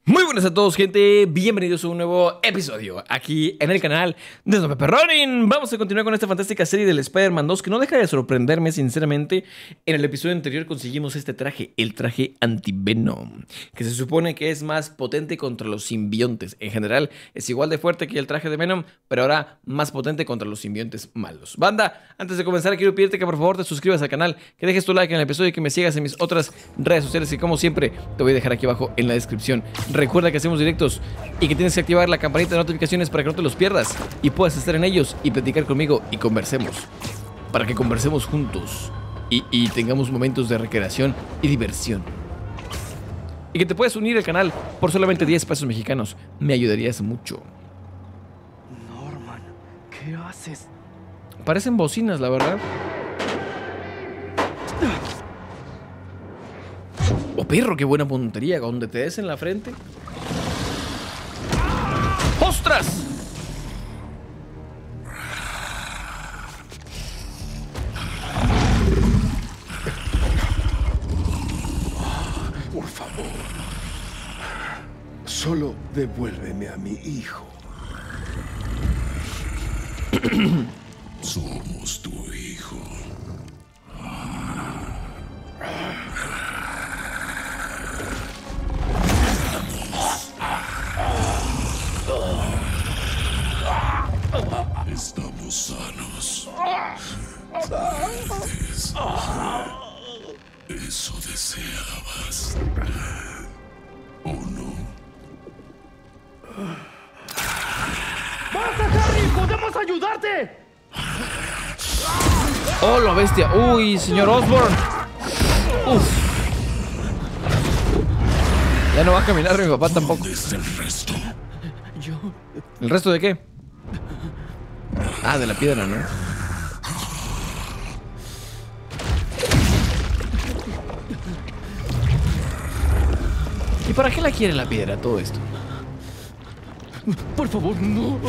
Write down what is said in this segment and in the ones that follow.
Muy buenas a todos, gente, bienvenidos a un nuevo episodio aquí en el canal de Don Pepperronin. Vamos a continuar con esta fantástica serie del Spider-Man 2 que no deja de sorprenderme, sinceramente. En el episodio anterior conseguimos este traje, el traje Anti-Venom, que se supone que es más potente contra los simbiontes. En general es igual de fuerte que el traje de Venom, pero ahora más potente contra los simbiontes malos. Banda, antes de comenzar quiero pedirte que por favor te suscribas al canal, que dejes tu like en el episodio y que me sigas en mis otras redes sociales, que como siempre te voy a dejar aquí abajo en la descripción. Recuerda que hacemos directos y que tienes que activar la campanita de notificaciones para que no te los pierdas y puedas estar en ellos y platicar conmigo y conversemos. Para que conversemos juntos y tengamos momentos de recreación y diversión. Y que te puedas unir al canal por solamente 10 pesos mexicanos. Me ayudarías mucho. Norman, ¿qué haces? Parecen bocinas, la verdad. Oh, perro, qué buena puntería. Donde te des en la frente. ¡Ostras! Por favor, solo devuélveme a mi hijo. Somos tu hijo. Estamos sanos. Fuertes. Eso deseabas. ¿O no? ¡Basta, Harry! ¡Podemos ayudarte! ¡Oh, la bestia! ¡Uy, señor Osborn! ¡Uf! Ya no va a caminar mi papá tampoco. ¿Dónde está el resto? ¿El resto de qué? Ah, de la piedra, ¿no? ¿Y para qué la quiere la piedra todo esto? Por favor, no.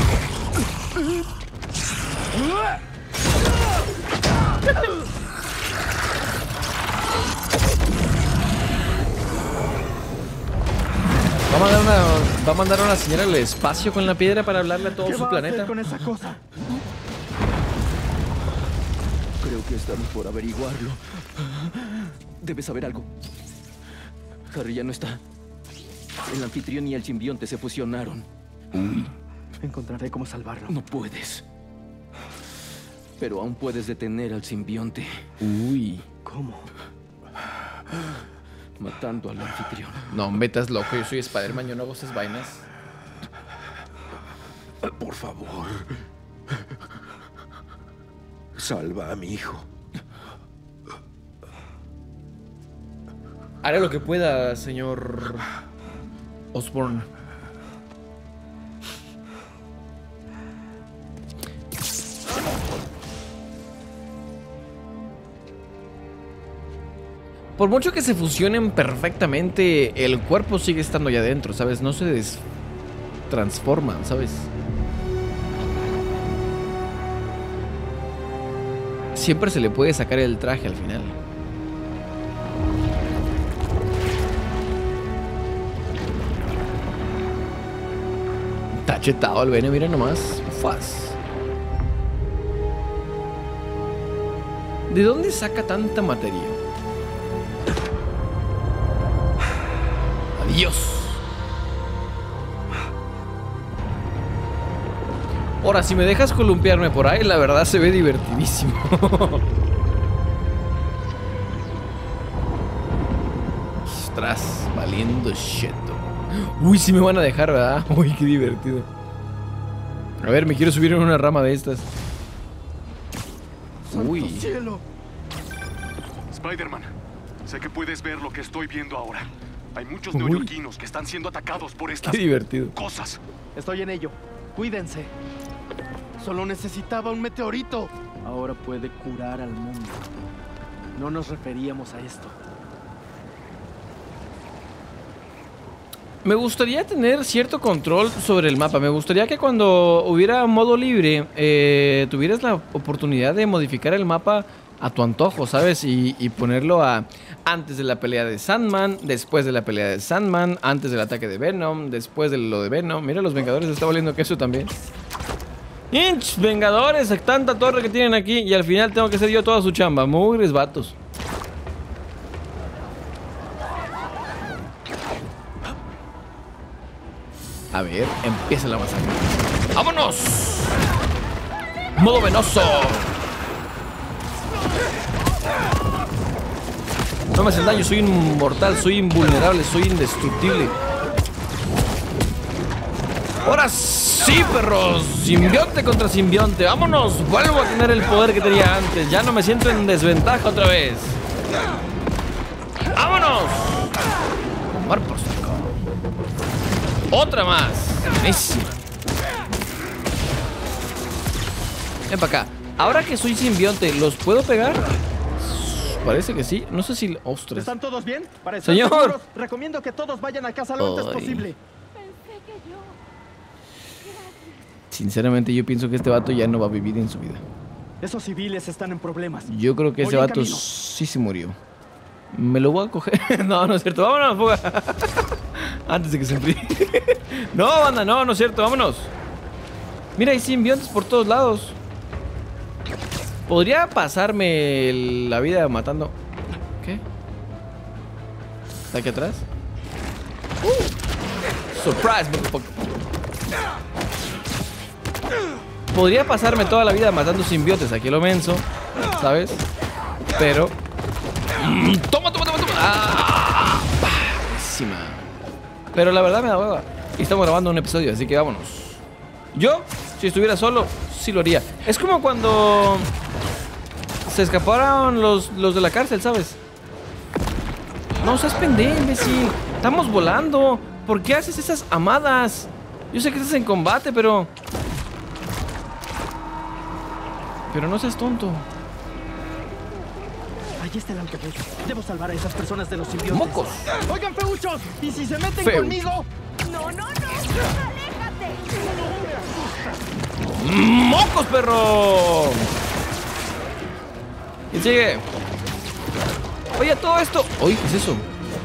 Va a mandar una señora al espacio con la piedra para hablarle a todo ¿Qué su va a planeta. hacer con esa cosa? Creo que estamos por averiguarlo. Debes saber algo. Harry ya no está. El anfitrión y el simbionte se fusionaron. Uy. Encontraré cómo salvarlo. No puedes. Pero aún puedes detener al simbionte. Uy. ¿Cómo? Matando al anfitrión. No, metas loco, yo soy Spider-Man, yo no hago esas vainas. Por favor, salva a mi hijo. Haré lo que pueda, señor Osborn. Por mucho que se fusionen perfectamente, el cuerpo sigue estando allá adentro, ¿sabes? No se transforman, ¿sabes? Siempre se le puede sacar el traje al final. Está chetado el Bene, mira nomás. Ufas. ¿De dónde saca tanta materia? Adiós. Ahora, si me dejas columpiarme por ahí, la verdad se ve divertidísimo. Ostras, valiendo shit. Uy, sí me van a dejar, ¿verdad? Uy, qué divertido. A ver, me quiero subir en una rama de estas. Uy. ¡Cielo! Spider-Man, sé que puedes ver lo que estoy viendo ahora. Hay muchos Uy. neoyorquinos que están siendo atacados por estas Qué divertido. cosas. Estoy en ello. Cuídense. Solo necesitaba un meteorito. Ahora puede curar al mundo. No nos referíamos a esto. Me gustaría tener cierto control sobre el mapa. Me gustaría que cuando hubiera modo libre tuvieras la oportunidad de modificar el mapa tu antojo, ¿sabes? Y ponerlo a antes de la pelea de Sandman, después de la pelea de Sandman, antes del ataque de Venom, después de lo de Venom. Mira, los Vengadores está valiendo queso también. ¡Inch! Vengadores, tanta torre que tienen aquí y al final tengo que hacer yo toda su chamba. Mugres vatos. A ver, empieza la masacre. ¡Vámonos! ¡Modo venoso! No me hacen daño, soy inmortal, soy invulnerable, soy indestructible. ¡Ahora sí, perros! Simbionte contra simbionte. ¡Vámonos! Vuelvo a tener el poder que tenía antes. Ya no me siento en desventaja otra vez. ¡Vámonos! Tomar por saco. Otra más. Buenísima. Ven para acá. Ahora que soy simbionte, ¿los puedo pegar? Parece que sí. No sé si... ¡Ostras! ¿Están todos bien? Para estar ¡Señor! seguros, recomiendo que todos vayan a casa lo antes posible. Sinceramente, yo pienso que este vato ya no va a vivir en su vida. Esos civiles están en problemas. Yo creo que ese Voy en vato camino. sí se murió. Me lo voy a coger. No, no es cierto. Vámonos, fuga. Antes de que se enfríe. No, banda, no, no es cierto. Vámonos. Mira, hay simbiontes por todos lados. ¿Podría pasarme la vida matando? ¿Qué? ¿Está aquí atrás? Surprise, motherfucker. Podría pasarme toda la vida matando simbiontes. Aquí lo menso, ¿sabes? Pero... ¡Toma, toma, toma, toma! ¡Ah! Buenísima. Pero la verdad me da hueva. Y estamos grabando un episodio, así que vámonos. Yo, si estuviera solo, sí lo haría. Es como cuando se escaparon los de la cárcel, ¿sabes? No seas pendejo, imbécil. Estamos volando. ¿Por qué haces esas amadas? Yo sé que estás en combate, pero no seas tonto. Allí está el autobús. Debo salvar a esas personas de los simbiontes. ¡Mocos! Oigan, feuchos. ¿Y si se meten Feu. conmigo? No, no, no. Aléjate. ¡Mocos, perro! ¿Quién sigue? Oye, todo esto. Oye, ¿qué es eso?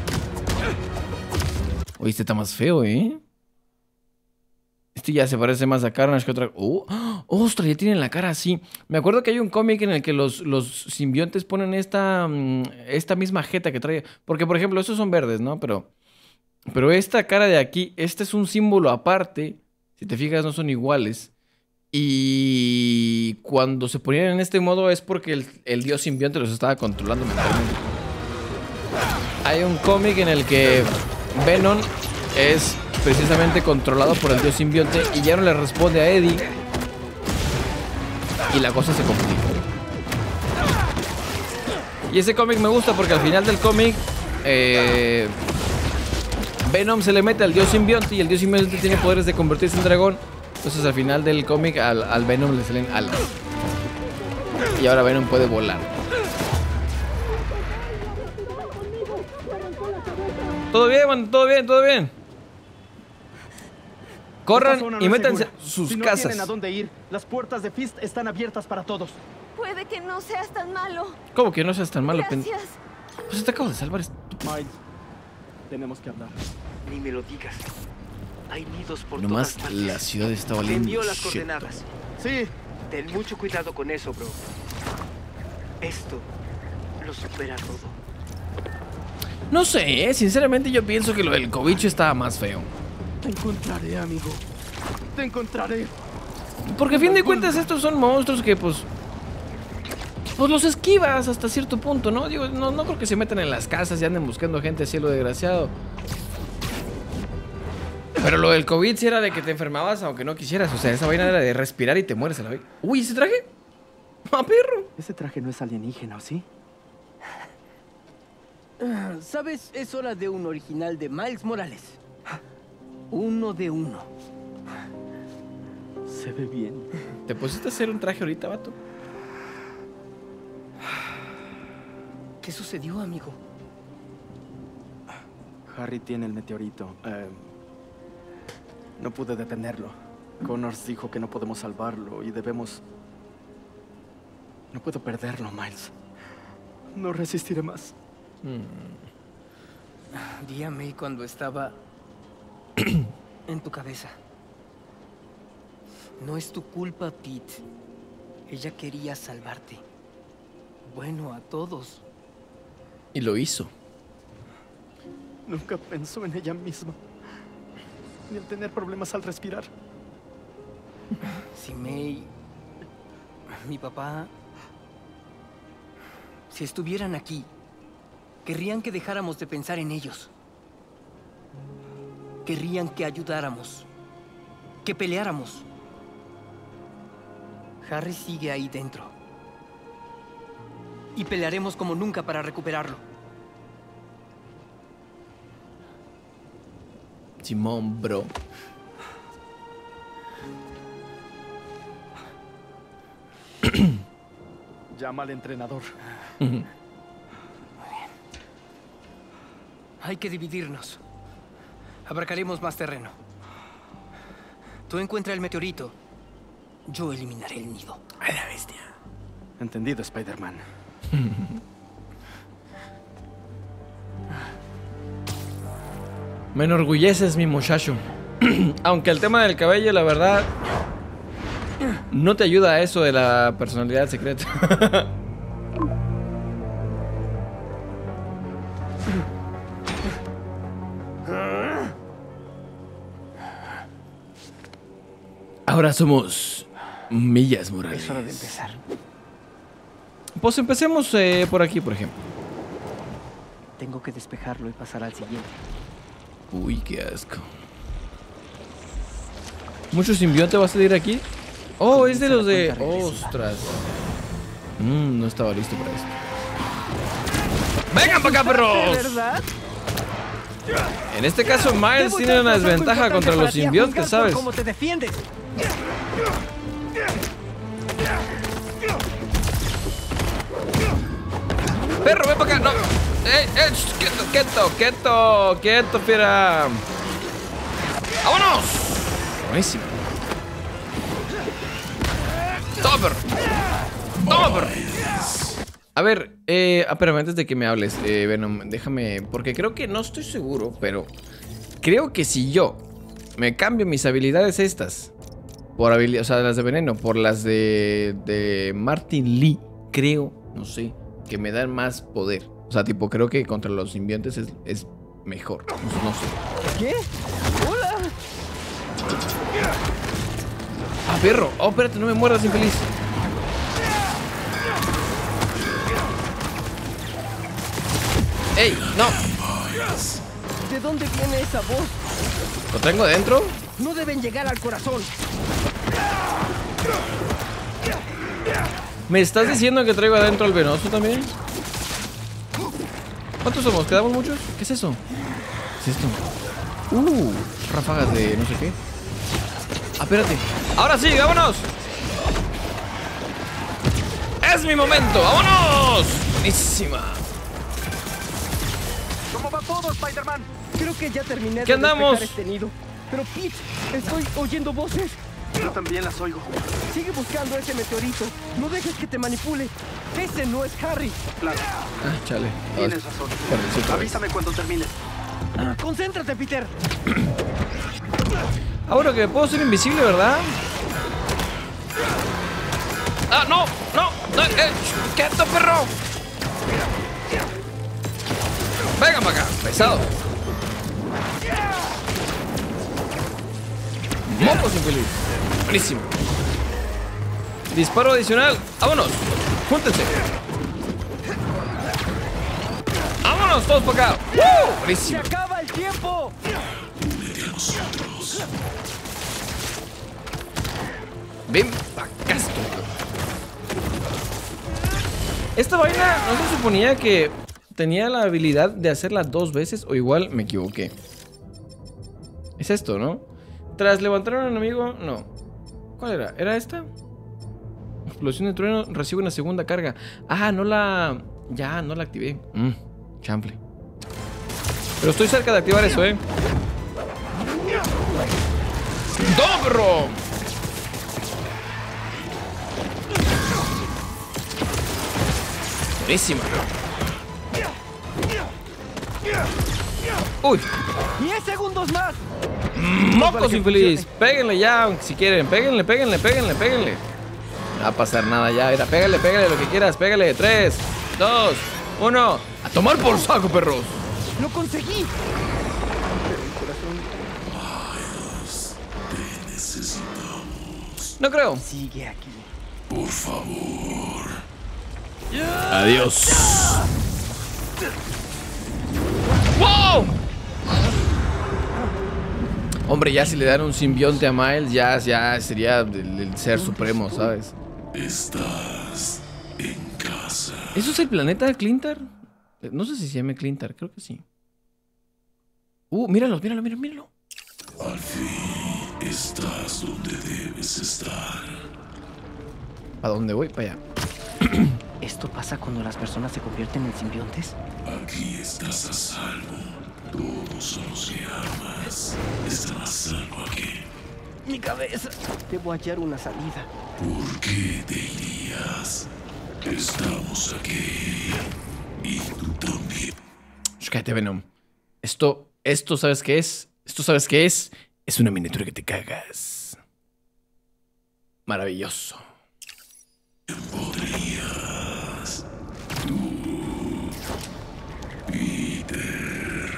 Oye, este está más feo, ¿eh? Este ya se parece más a Carnage que otra. ¡Ostras! Ya tienen la cara así. Me acuerdo que hay un cómic en el que los simbiontes ponen esta misma jeta que trae. Porque, por ejemplo, estos son verdes, ¿no? Pero esta cara de aquí, este es un símbolo aparte. Si te fijas, no son iguales. Y cuando se ponían en este modo es porque el dios simbionte los estaba controlando mentalmente. Hay un cómic en el que Venom es precisamente controlado por el dios simbionte y ya no le responde a Eddie. Y la cosa se complica. Y ese cómic me gusta porque al final del cómic Venom se le mete al dios simbionte y el dios simbionte tiene poderes de convertirse en dragón. Entonces al final del cómic al Venom le salen alas. Y ahora Venom puede volar. Todo bien, man, todo bien, todo bien. Corran Esta zona no y es métanse segura. sus Si no casas. tienen a dónde ir, las puertas de Fist están abiertas para todos. Puede que no seas tan malo. ¿Cómo que no seas tan malo? Gracias. Pues te acabo de salvar. Miles, tenemos que hablar. Ni me lo digas. Hay nidos por Nomás todas partes. la ciudad está Te valiendo. envío las shit. coordenadas. Sí, Ten mucho cuidado con eso, bro. Esto lo supera todo. No sé, sinceramente yo pienso que lo del cobicho estaba más feo. te encontraré, amigo. Te encontraré. Porque a fin de cuentas estos son monstruos que pues los esquivas hasta cierto punto, ¿no? Digo, no creo que se metan en las casas y anden buscando gente así, lo desgraciado. Pero lo del COVID sí era de que te enfermabas aunque no quisieras. O sea, esa vaina era de respirar y te mueres a la vez. Uy, ¿ese traje? ¡Ah, perro! Ese traje no es alienígena, ¿o sí? ¿Sabes? Es hora de un original de Miles Morales. Uno de uno. Se ve bien. ¿Te pusiste a hacer un traje ahorita, vato? ¿Qué sucedió, amigo? Harry tiene el meteorito. No pude detenerlo. Connors dijo que no podemos salvarlo y debemos... No puedo perderlo, Miles. No resistiré más. Vi a May cuando estaba en tu cabeza. No es tu culpa, Pete. Ella quería salvarte. Bueno, a todos. Y lo hizo. Nunca pensó en ella misma. Ni en tener problemas al respirar. Si May, mi papá, si estuvieran aquí, querrían que dejáramos de pensar en ellos. Querrían que ayudáramos, que peleáramos. Harry sigue ahí dentro. Y pelearemos como nunca para recuperarlo. Simón, bro. Llama al entrenador. Hay que dividirnos. Abarcaremos más terreno. Tú encuentra el meteorito. Yo eliminaré el nido. A la bestia. Entendido, Spider-Man. Me enorgulleces, mi muchacho. Aunque el tema del cabello, la verdad, no te ayuda a eso de la personalidad secreta. Ahora somos Millas Morales. Es hora de empezar. Pues empecemos por aquí, por ejemplo. Tengo que despejarlo y pasar al siguiente. Uy, qué asco. ¿Mucho simbionte va a salir aquí? Oh, es de los de... ¡Ostras! No estaba listo para esto. ¡Vengan para acá, perros! ¿Verdad? En este caso, Miles tiene una desventaja contra los simbiontes, ¿sabes? ¿Cómo te defiendes? ¡Perro, ven para acá! ¡No! ¡Quieto, fiera! ¡Vámonos! Buenísimo. ¡Toma, perro! ¡Toma, perro! A ver, espérame, antes de que me hables, Venom, déjame... Porque creo que no estoy seguro, pero... Creo que si yo me cambio mis habilidades estas... Por habilidades, o sea, las de veneno, por las de Martin Lee, creo, no sé, que me dan más poder. O sea, tipo, creo que contra los simbiontes es mejor. No sé. ¿Qué? ¡Hola! ¡Ah, perro! ¡Oh, espérate! No me muerdas, infeliz. ¡Ey! ¡No! ¿De dónde viene esa voz? ¿Lo tengo dentro? No deben llegar al corazón. ¿Me estás diciendo que traigo adentro al venoso también? ¿Cuántos somos? ¿Quedamos muchos? ¿Qué es eso? ¿Qué es esto? Ráfagas de no sé qué. Ah, espérate. ¡Ahora sí! ¡Vámonos! ¡Es mi momento! ¡Vámonos! ¡Buenísima! ¿Cómo va todo, Spider-Man? Creo que ya terminé ¿Qué de andamos? despejar este nido. Pero Pete, estoy oyendo voces. Yo también las oigo. Sigue buscando ese meteorito. No dejes que te manipule. Ese no es Harry. Claro, Ah, chale. tienes razón. Perdón, sí, Avísame cuando termines. Concéntrate, Peter. Ah, bueno, que puedo ser invisible, ¿verdad? ¡Ah, no! ¡No! ¡No! ¡Quieto, perro! ¡Venga para acá! ¡Pesado! ¡Mocos infeliz! ¡Buenísimo! Disparo adicional. ¡Vámonos! ¡Júntense! ¡Vámonos todos para acá! ¡Woo! ¡Buenísimo! ¡Se acaba el tiempo! Ven pa' acá, estúpido. Esta vaina no se suponía que tenía la habilidad de hacerla 2 veces, o igual me equivoqué. Es esto, ¿no? Tras levantar a un enemigo, no. ¿Cuál era? ¿Era esta? Explosión de trueno, recibe una segunda carga. Ah, no la... Ya, no la activé. Chample. Pero estoy cerca de activar eso, ¡Toma, perro! Buenísima. Uy. 10 segundos más. Mocos infeliz. Péguenle ya, si quieren. Péguenle. No va a pasar nada ya. Mira, pégale lo que quieras. Pégale. 3, 2, 1. A tomar por saco, perros. ¡Lo conseguí! Te necesitamos. No creo. Sigue aquí. Por favor. Adiós. ¡Wow! Hombre, ya si le dan un simbionte a Miles, ya sería el ser supremo, ¿sabes? Estás en casa. ¿Eso es el planeta Clintar? No sé si se llama Clintar, creo que sí. Míralo. Al fin estás donde debes estar. ¿Para dónde voy? Para allá. ¿Esto pasa cuando las personas se convierten en simbiontes? Aquí estás a salvo. Todos los que amas están a salvo aquí. ¡Mi cabeza! Debo hallar una salida. ¿Por qué te irías? Estamos aquí. Y tú también. Cállate, Venom. Esto, ¿sabes qué es? Es una miniatura que te cagas. Maravilloso. Podrías. Tú, Peter.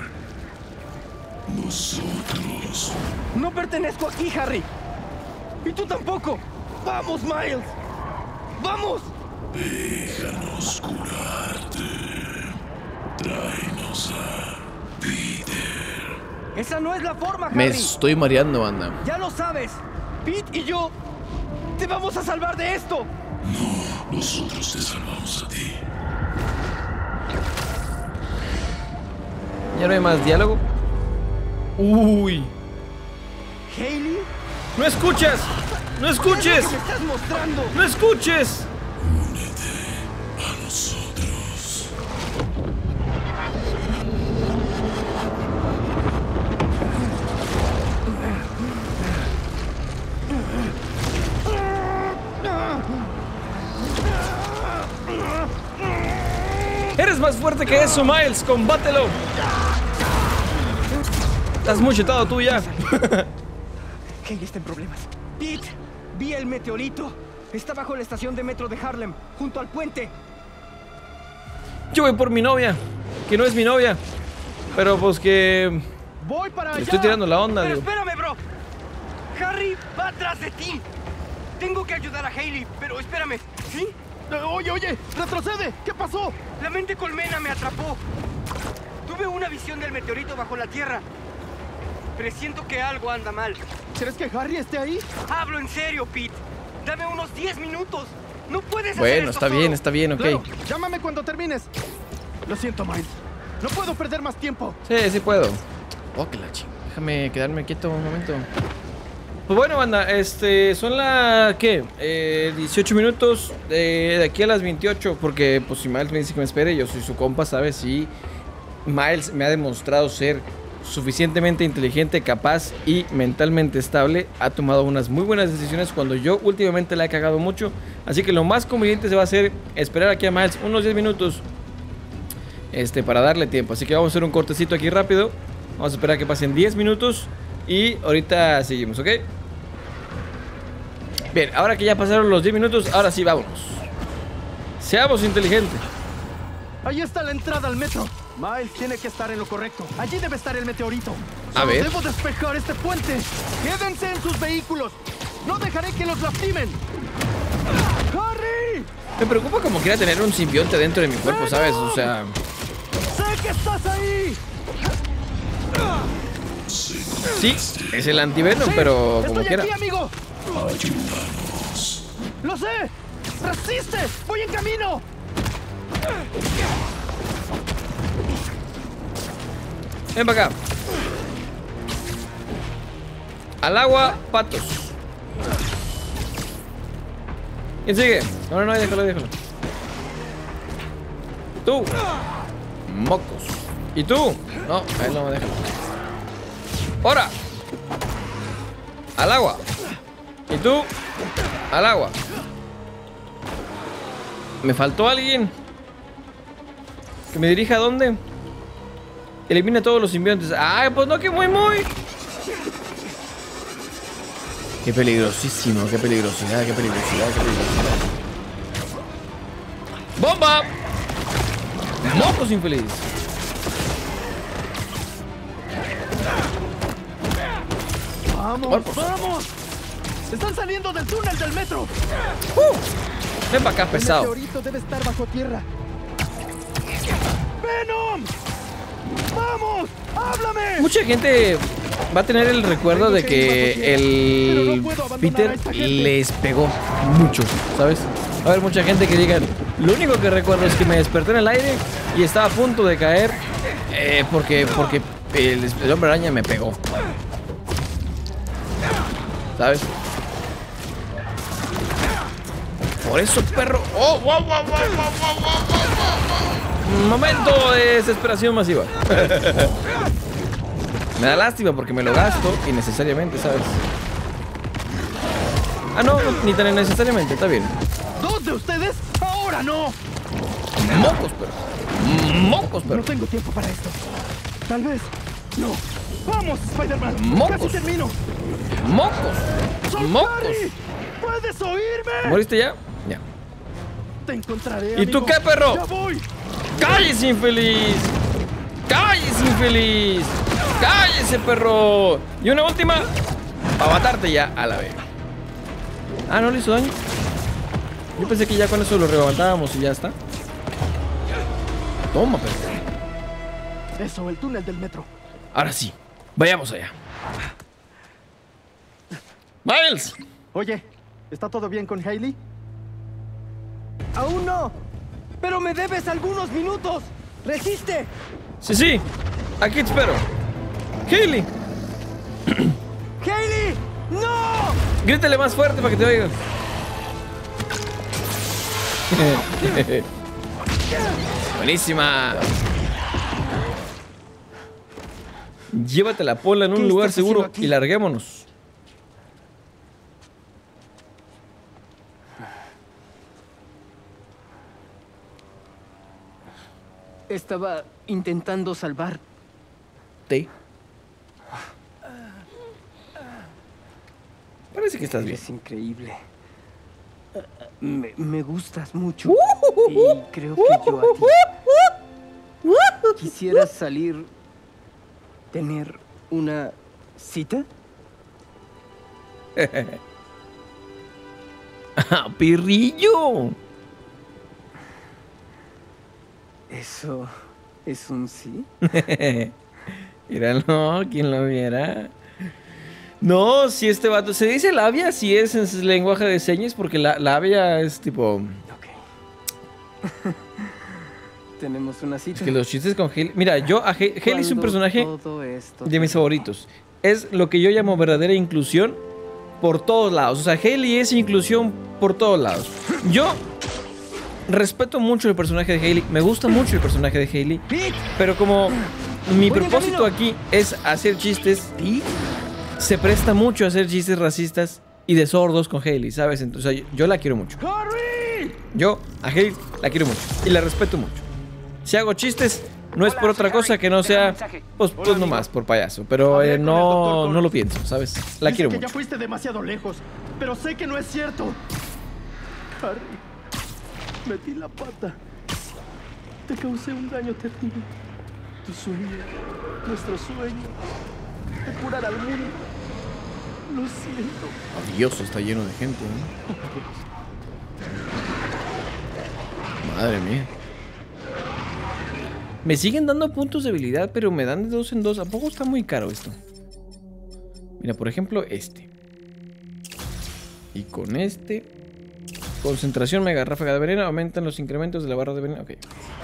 Nosotros. ¡No pertenezco aquí, Harry! ¡Y tú tampoco! ¡Vamos, Miles! ¡Vamos! Déjanos curarte. Tráenos a Peter. ¡Esa no es la forma, Harry! Me estoy mareando, banda. ¡Ya lo sabes! Pete y yo te vamos a salvar de esto. No, nosotros te salvamos a ti. Ya no hay más diálogo. Uy. ¿Hailey? ¡No escuches! ¡No escuches! ¿Qué es lo que me estás mostrando? ¡No escuches! Únete a nosotros. ¡Eres más fuerte que eso, Miles! ¡Combátelo! Estás muy chetado tú ya. Hailey está en problemas. Pete, vi el meteorito. Está bajo la estación de metro de Harlem, junto al puente. Yo voy por mi novia, que no es mi novia. Pero pues que... Voy para allá. Le estoy tirando la onda, Pero digo. espérame, bro. Harry va atrás de ti. Tengo que ayudar a Hailey, pero espérame. ¿Sí? Oye, retrocede. ¿Qué pasó? La mente colmena me atrapó. Tuve una visión del meteorito bajo la tierra. Presiento que algo anda mal. ¿Crees que Harry esté ahí? Hablo en serio, Pete. Dame unos 10 minutos. No puedes hacer Bueno, esto está bien, ok. Claro, llámame cuando termines. Lo siento, Miles. No puedo perder más tiempo. Sí puedo. Oh, que la ching. Déjame quedarme quieto un momento. Pues bueno, banda, son las, ¿qué? 18 minutos de aquí a las 28. Porque, pues, si Miles me dice que me espere, yo soy su compa, ¿sabes? Y Miles me ha demostrado ser suficientemente inteligente, capaz y mentalmente estable. Ha tomado unas muy buenas decisiones cuando yo últimamente la he cagado mucho. Así que lo más conveniente se va a hacer esperar aquí a Miles unos 10 minutos para darle tiempo. Así que vamos a hacer un cortecito aquí rápido. Vamos a esperar a que pasen 10 minutos y ahorita seguimos, ¿ok? Bien, ahora que ya pasaron los 10 minutos, ahora sí, vámonos. Seamos inteligentes. Ahí está la entrada al metro. Miles tiene que estar en lo correcto. Allí debe estar el meteorito. A ver. Debo despejar este puente. Quédense en sus vehículos. No dejaré que los lastimen. ¡Harry! Me preocupa como quiera tener un simbionte dentro de mi cuerpo, ¿sabes? O sea... ¡Sé que estás ahí! Sí, es el antivenom, pero como ¡Estoy quiera. aquí, amigo! Ayúdanos. ¡Lo sé! ¡Resiste! ¡Voy en camino! Ven para acá. Al agua, patos. ¿Quién sigue? No, déjalo. Tú. Mocos. ¿Y tú? No, a él no me deja. ¡Ahora! Al agua. ¿Y tú? Al agua. ¿Me faltó alguien? ¿Que me dirija a dónde? Elimina todos los simbiontes. ¡Ay, pues no, que muy! Qué peligrosísimo, qué peligrosidad, qué peligrosidad, qué peligrosidad. ¡Bomba! ¡Mocos infeliz! ¡Vamos, vamos! ¡Están saliendo del túnel del metro! Ven para acá, pesado. El meteorito debe estar bajo tierra. ¡Venom! ¡Vamos! ¡Háblame! Mucha gente va a tener el recuerdo de que el Peter les pegó mucho, ¿sabes? Va a haber mucha gente que diga, lo único que recuerdo es que me desperté en el aire y estaba a punto de caer porque el hombre araña me pegó. ¿Sabes? Por eso, perro. ¡Oh! ¡Wow, wow, wow, wow, wow, wow! Momento de desesperación masiva. Me da lástima porque me lo gasto innecesariamente, ¿sabes? Ah, no, ni tan innecesariamente, está bien. ¿Dos de ustedes? ¡Ahora no! ¡Mocos, perro! ¡Mocos, perro! No tengo tiempo para esto. Tal vez. No. ¡Vamos, Spider-Man! ¡Mocos! ¡Casi termino! ¡Mocos! ¡Mocos! ¿Puedes oírme? ¿Moriste ya? Ya. Te encontraré, ¿Y tú amigo. qué, perro? ¡Ya voy! ¡Cállese, infeliz! ¡Cállese, infeliz! ¡Cállese, perro! Y una última para matarte ya a la vez. Ah, ¿no le hizo daño? Yo pensé que ya con eso lo levantábamos y ya está. Toma, perro. Eso, el túnel del metro. Ahora sí, vayamos allá. ¡Miles! Oye, ¿está todo bien con Hailey? ¡Aún no! ¡Pero me debes algunos minutos! ¡Resiste! Sí, aquí te espero. ¡Hailey! ¡Hailey! ¡No! Grítale más fuerte para que te oigan. Buenísima. Llévatela, ponla en un lugar seguro y larguémonos. Estaba intentando salvar. Parece que estás bien. Es increíble. Me gustas mucho. Y creo que yo a ti. ¿Quisieras salir? ¿Tener una cita? ¡Pirrillo! ¿Eso es un sí? Míralo, ¿quién lo viera? No, si este vato... ¿Se dice labia? Si es en lenguaje de señas, porque la labia es tipo... Ok. Tenemos una cita. Es que los chistes con Hailey... Mira, yo a Hailey es un personaje de mis favoritos. Es lo que yo llamo verdadera inclusión por todos lados. O sea, Hailey es inclusión por todos lados. Yo respeto mucho el personaje de Hailey. Me gusta mucho el personaje de Hailey. Pero como mi propósito aquí es hacer chistes, se presta mucho a hacer chistes racistas y de sordos con Hailey, ¿sabes? Entonces yo la quiero mucho. Yo a Hailey la quiero mucho y la respeto mucho. Si hago chistes, no es por otra cosa que no sea, pues nomás por payaso. Pero no lo pienso, ¿sabes? La quiero mucho. Ya fuiste demasiado lejos, pero sé que no es cierto. Harry, metí la pata. Te causé un daño terrible. Tu sueño, nuestro sueño, de curar al mundo. Lo siento. Dios, está lleno de gente, ¿eh? Madre mía. Me siguen dando puntos de habilidad, pero me dan de 2 en 2. ¿A poco está muy caro esto? Mira, por ejemplo, este. Y con este... Concentración, mega ráfaga de veneno. Aumentan los incrementos de la barra de veneno. Ok.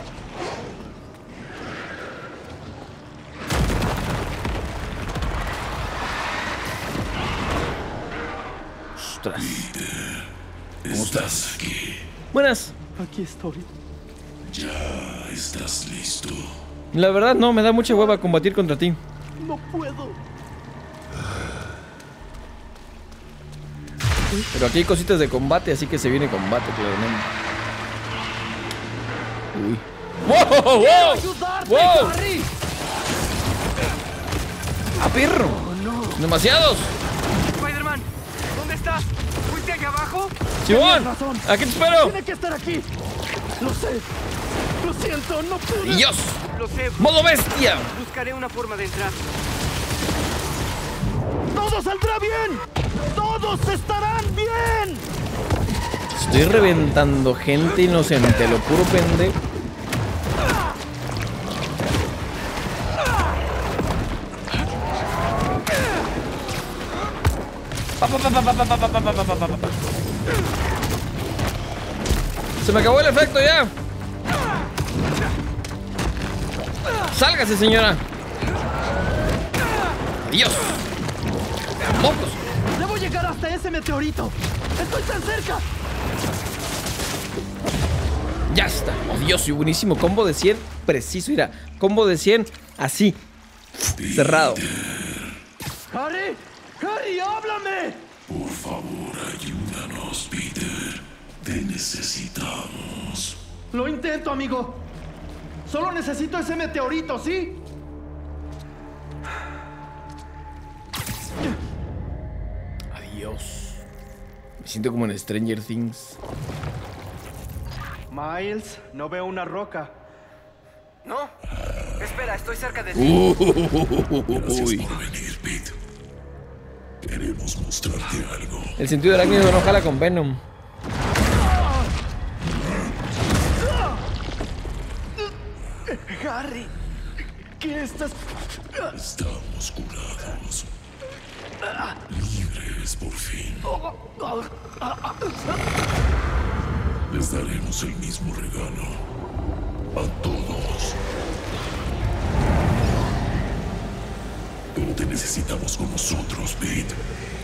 Ostras. Peter, ¿estás aquí? Buenas. Aquí estoy. Ya estás listo. La verdad no, me da mucha hueva combatir contra ti. No puedo. Pero aquí hay cositas de combate, así que se viene combate, claramente. Uy. ¡Wow! ¡Wow! ¡Ayudarte, ¡Wow! Harry! ¡Ah, perro! ¡Demasiados! Spider-Man, ¿dónde estás? ¿Fuiste allá abajo? ¡Simón! razón. ¡Aquí te espero! Tiene que estar aquí. Lo sé. Lo siento, no pude. ¡Dios! Lo sé. ¡Modo bestia! Buscaré una forma de entrar. ¡Todo saldrá bien! ¡Todos estarán bien! Estoy reventando gente inocente, lo puro pendejo. Se me acabó el efecto ya. Sálgase, señora. Dios. ¡Mocos! ¡Debo llegar hasta ese meteorito! ¡Estoy tan cerca! Ya está. Oh, Dios, y buenísimo. Combo de 100. Preciso, mira. Combo de 100. Así. Cerrado. ¡Harry! ¡Harry, háblame! Por favor, ayúdanos, Peter. Te necesitamos. Lo intento, amigo. Solo necesito ese meteorito, ¿sí? Adiós. Me siento como en Stranger Things. Miles, no veo una roca. No. Espera, estoy cerca de ti. Gracias Uy. por venir, Pete. Queremos mostrarte algo. El sentido del arácnido no jala con Venom. Harry, ¿qué estás...? Estamos curados. Libres por fin. Les daremos el mismo regalo a todos. Pero te necesitamos con nosotros, Pete.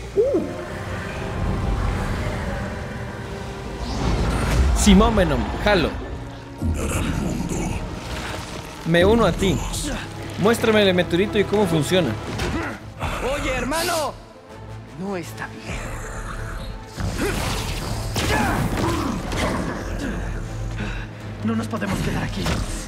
Simón Venom, jalo. Curar al mundo. Me uno a ti. Muéstrame el meteorito y cómo funciona. Oye, hermano. No está bien. No nos podemos quedar aquí.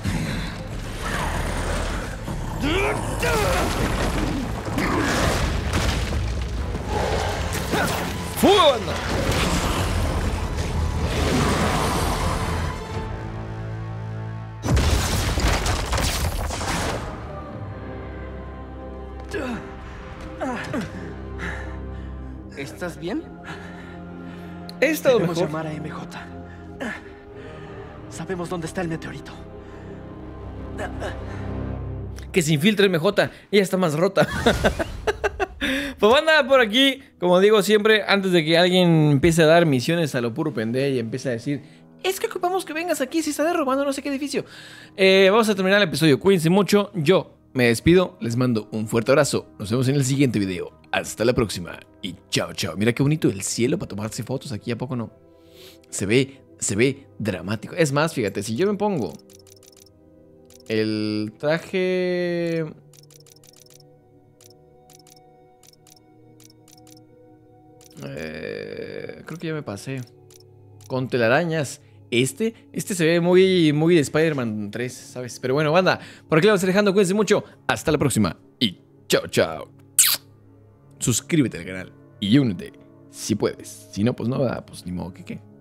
¡Fuga, banda! ¿Estás bien? He estado Debemos mejor. llamar a MJ. Sabemos dónde está el meteorito. Que se infiltre MJ. Ella está más rota. Pues banda, por aquí, como digo siempre, antes de que alguien empiece a dar misiones a lo puro pendejo y empiece a decir, es que ocupamos que vengas aquí si está derrubando no sé qué edificio. Vamos a terminar el episodio. Cuídense mucho. Yo me despido. Les mando un fuerte abrazo. Nos vemos en el siguiente video. Hasta la próxima. Y chao, chao. Mira qué bonito el cielo para tomarse fotos aquí. ¿A poco no? Se ve dramático. Es más, fíjate, si yo me pongo el traje... creo que ya me pasé. Con telarañas. Este se ve muy de Spider-Man 3, ¿sabes? Pero bueno, banda, por aquí lo vamos dejando. Cuídense mucho. Hasta la próxima. Y chao, chao. Suscríbete al canal y únete si puedes. Si no, pues no, pues ni modo que qué.